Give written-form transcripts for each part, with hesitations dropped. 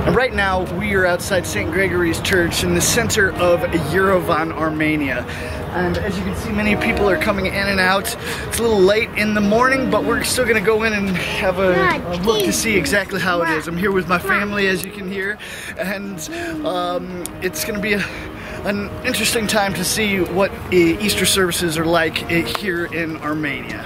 And right now we are outside St. Gregory's Church in the center of Yerevan, Armenia. And as you can see, many people are coming in and out. It's a little late in the morning, but we're still gonna go in and have a look to see exactly how it is. I'm here with my family, as you can hear, and it's gonna be an interesting time to see what Easter services are like here in Armenia.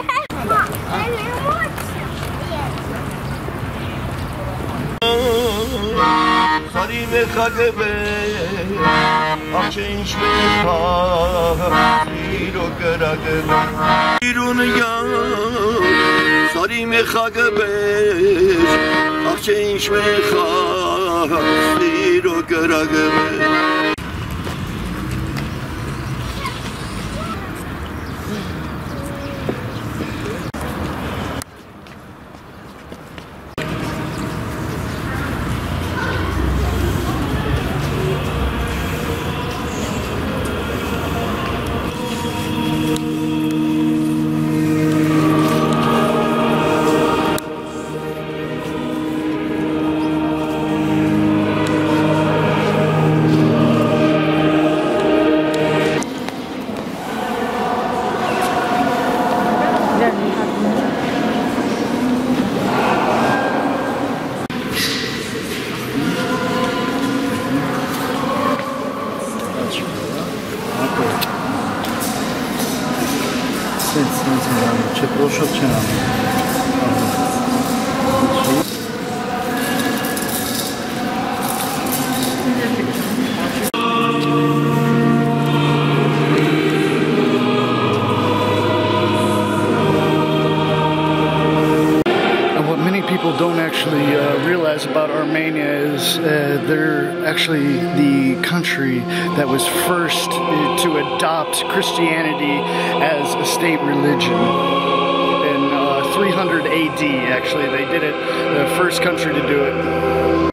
Don't actually realize about Armenia is they're actually the country that was first to adopt Christianity as a state religion. In 300 AD, actually, they did it, the first country to do it.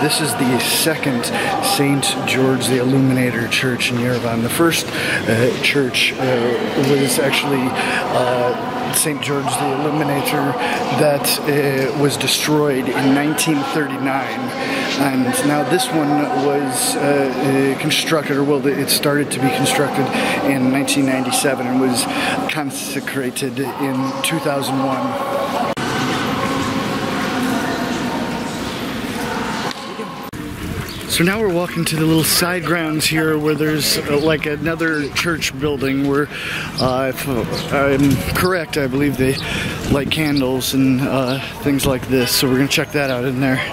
this is the second St. George the Illuminator church in Yerevan. The first church was actually St. George the Illuminator that was destroyed in 1939, and now this one was constructed, or well, it started to be constructed in 1997 and was consecrated in 2001. So now we're walking to the little side grounds here where there's like another church building where, if I'm correct, I believe they light candles and things like this. So we're gonna check that out in there.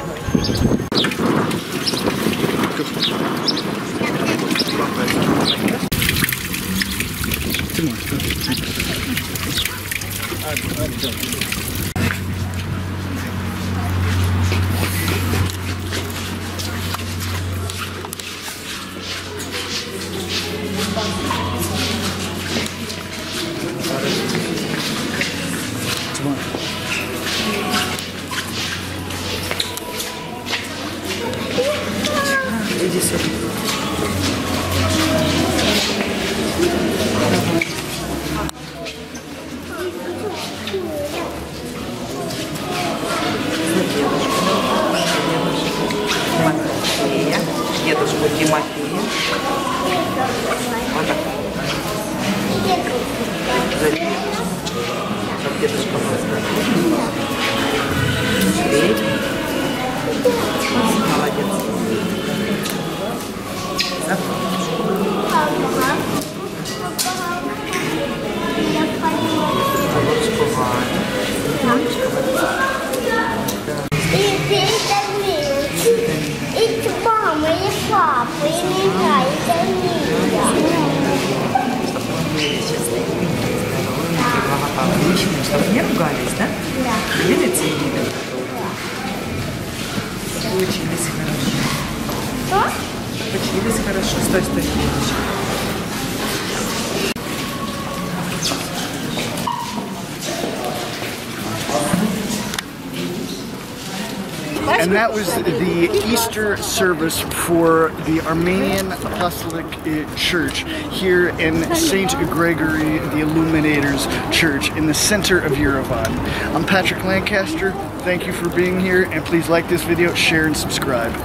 Не ругались, да? Да. Видите? Учились хорошо. Что? Учились хорошо. Стой, стой. And that was the Easter service for the Armenian Apostolic Church here in St. Gregory the Illuminator's Church in the center of Yerevan. I'm Patrick Lancaster. Thank you for being here, and please like this video, share, and subscribe.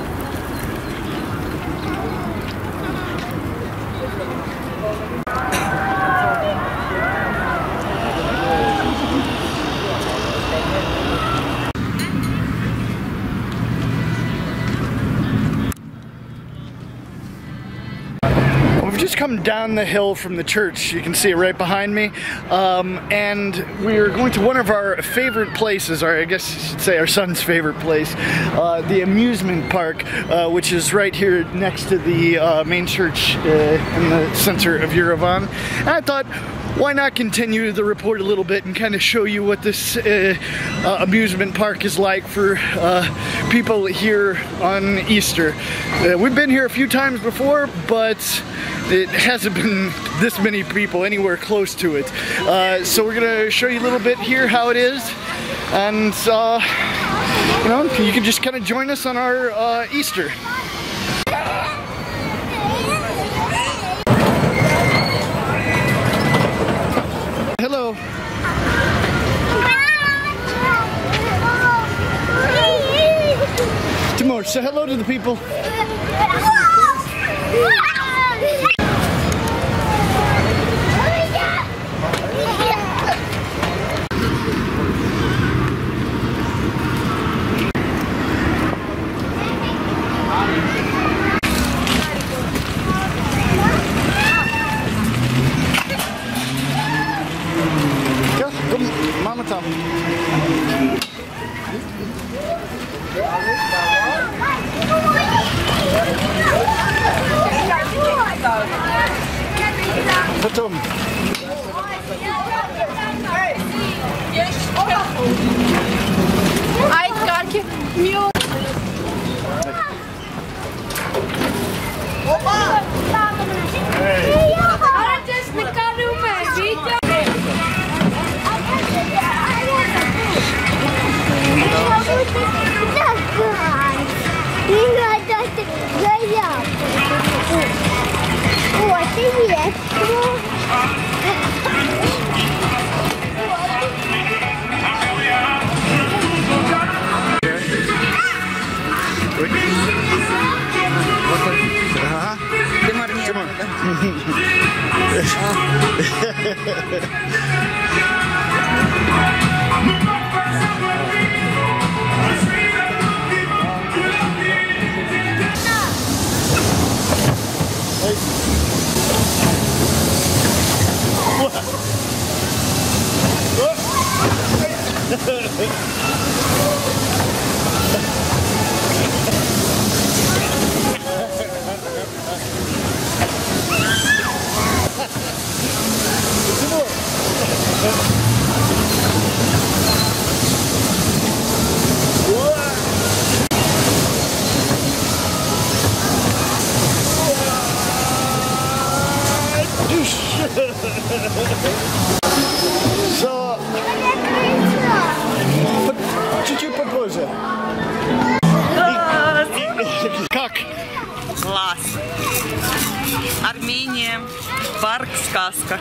We've just come down the hill from the church. You can see it right behind me. And we're going to one of our favorite places, or I guess you should say our son's favorite place, the amusement park, which is right here next to the main church in the center of Yerevan. And I thought, why not continue the report a little bit and kind of show you what this amusement park is like for people here on Easter. We've been here a few times before, but it hasn't been this many people anywhere close to it. So we're gonna show you a little bit here how it is, and you know, you can just kind of join us on our Easter. Hello. Timur, say hello to the people. Mama tam. Потом. Ай, карки. Мил. Опа! Yeah. Привет. So, чуть-чуть попозже. Как? Класс. Армения. Парк, сказка.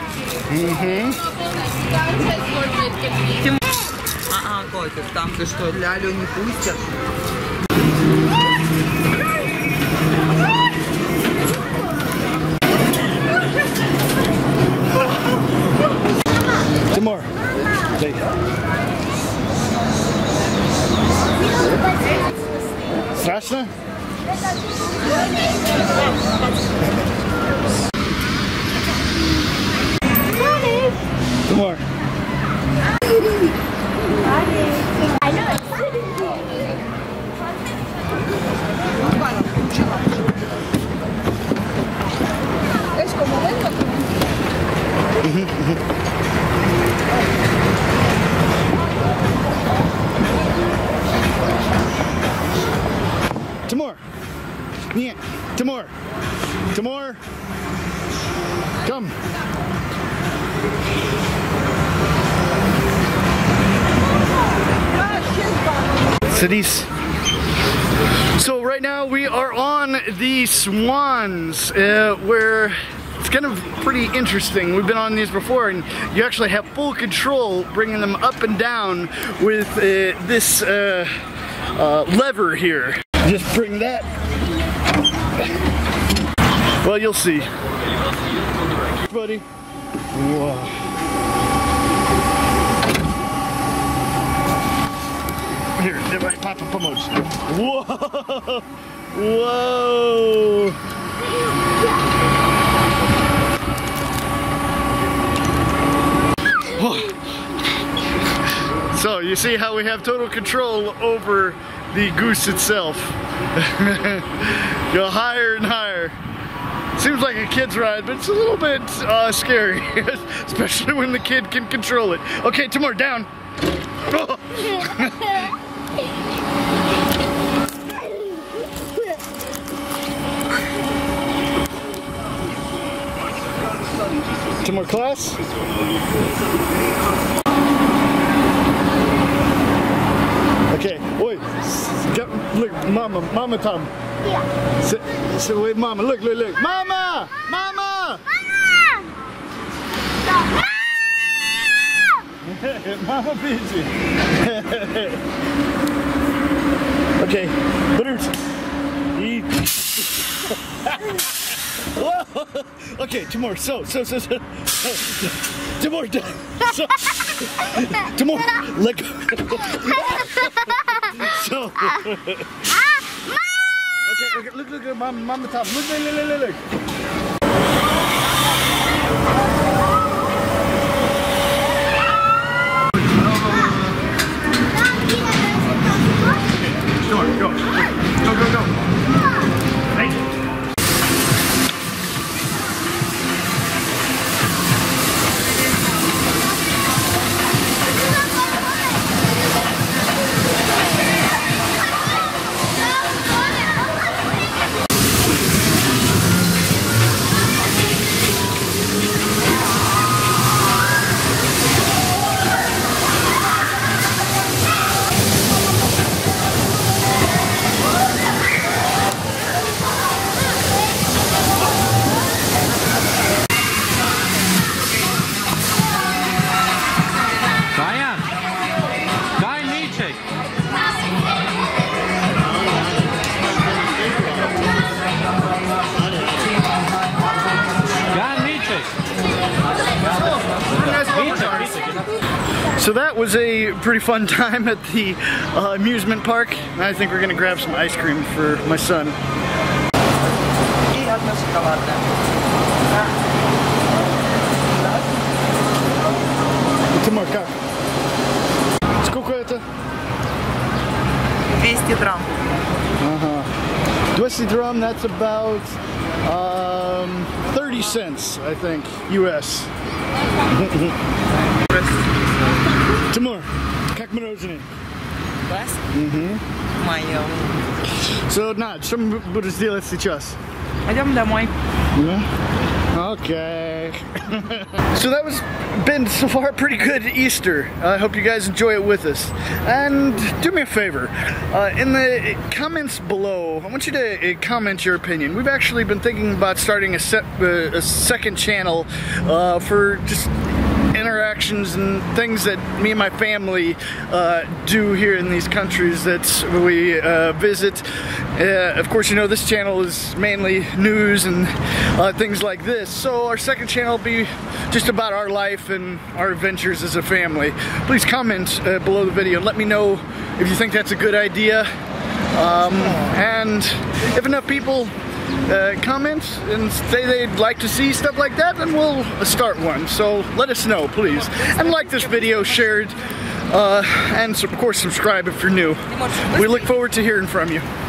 Котик, там ты что, Лялю не пустят? Тимур. Страшно? Тимур. Timur! Yeah, Timur! Timur! Come! Cities. So right now we are on the Swans, where it's kind of pretty interesting. We've been on these before, and you actually have full control bringing them up and down with this lever here. Just bring that. Well, you'll see. Buddy. Whoa. Here, давай, папа, помочь. Whoa! Whoa! So, you see how we have total control over the goose itself. Go higher and higher. Seems like a kid's ride, but it's a little bit scary, especially when the kid can control it. Okay, Timur, down. Timur, class. Okay, wait. Look, mama, Tom. Yeah. So wait, mama, look, mama, mama. Mama busy. Okay, Bruce. Okay, Timur, so. Timur, Timur, let go. So. Okay, look, mama, Tom, look. Go. Hey. So that was a pretty fun time at the amusement park. And I think we're gonna grab some ice cream for my son. Тимур, как? Сколько это? 200 драм. 200 drum, that's about 30 cents, I think, US. Тимур, как мороженое? Вас? Мое. So, Nad, что мы будем делать сейчас? Пойдем домой. Yeah? Okay. So that was been so far a pretty good Easter. I hope you guys enjoy it with us. And do me a favor, in the comments below, I want you to comment your opinion. We've actually been thinking about starting a second channel for just interactions and things that me and my family do here in these countries that we visit. Of course, you know, this channel is mainly news and things like this. So our second channel will be just about our life and our adventures as a family. Please comment below the video and let me know if you think that's a good idea. And if enough people comment and say they'd like to see stuff like that, then we'll start one. So let us know, please. And like this video, share it, and of course subscribe if you're new. We look forward to hearing from you.